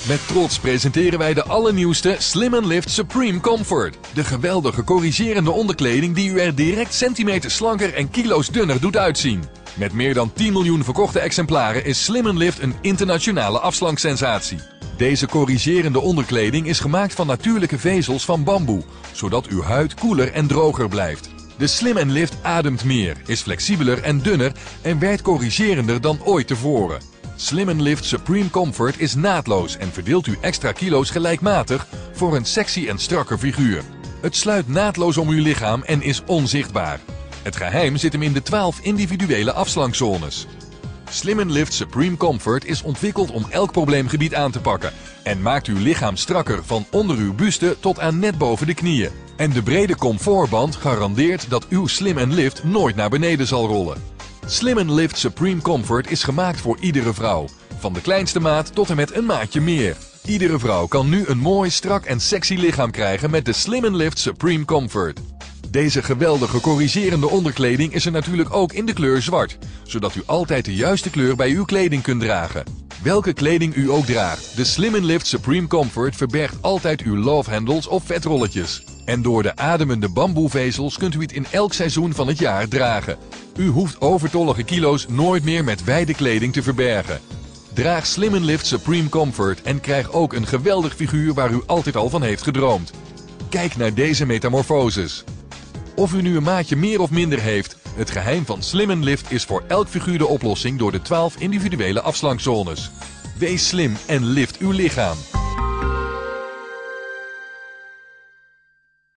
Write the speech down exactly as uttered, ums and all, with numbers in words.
Met trots presenteren wij de allernieuwste Slim and Lift Supreme Comfort. De geweldige corrigerende onderkleding die u er direct centimeters slanker en kilo's dunner doet uitzien. Met meer dan tien miljoen verkochte exemplaren is Slim and Lift een internationale afslanksensatie. Deze corrigerende onderkleding is gemaakt van natuurlijke vezels van bamboe, zodat uw huid koeler en droger blijft. De Slim and Lift ademt meer, is flexibeler en dunner en werkt corrigerender dan ooit tevoren. Slim and Lift Supreme Comfort is naadloos en verdeelt uw extra kilo's gelijkmatig voor een sexy en strakke figuur. Het sluit naadloos om uw lichaam en is onzichtbaar. Het geheim zit hem in de twaalf individuele afslankzones. Slim and Lift Supreme Comfort is ontwikkeld om elk probleemgebied aan te pakken en maakt uw lichaam strakker van onder uw buste tot aan net boven de knieën. En de brede comfortband garandeert dat uw Slim and Lift nooit naar beneden zal rollen. Slim and Lift Supreme Comfort is gemaakt voor iedere vrouw. Van de kleinste maat tot en met een maatje meer. Iedere vrouw kan nu een mooi, strak en sexy lichaam krijgen met de Slim and Lift Supreme Comfort. Deze geweldige corrigerende onderkleding is er natuurlijk ook in de kleur zwart, zodat u altijd de juiste kleur bij uw kleding kunt dragen. Welke kleding u ook draagt, de Slim and Lift Supreme Comfort verbergt altijd uw love handles of vetrolletjes. En door de ademende bamboevezels kunt u het in elk seizoen van het jaar dragen. U hoeft overtollige kilo's nooit meer met wijde kleding te verbergen. Draag Slim and Lift Supreme Comfort en krijg ook een geweldig figuur waar u altijd al van heeft gedroomd. Kijk naar deze metamorfoses. Of u nu een maatje meer of minder heeft, het geheim van Slim and Lift is voor elk figuur de oplossing door de twaalf individuele afslankzones. Wees slim en lift uw lichaam.